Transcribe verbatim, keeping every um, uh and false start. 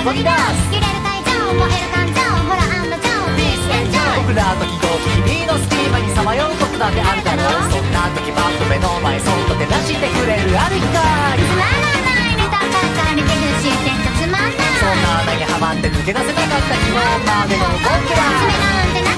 動き出す。 揺れる会場燃える感情ほら案の定ピースエンジョイ。 僕らと移動日々の隙間にさまようことだってあるだろう。そんな時パッと目の前そっと照らしてくれるある光。 つまらないネタばっかり手口してんじゃつまんない。 そんな穴にはまって抜け出せなかった昨日までの僕ら。 爪なんて